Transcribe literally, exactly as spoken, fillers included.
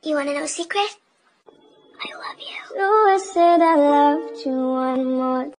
You want to know a secret? I love you. So I said I loved you one more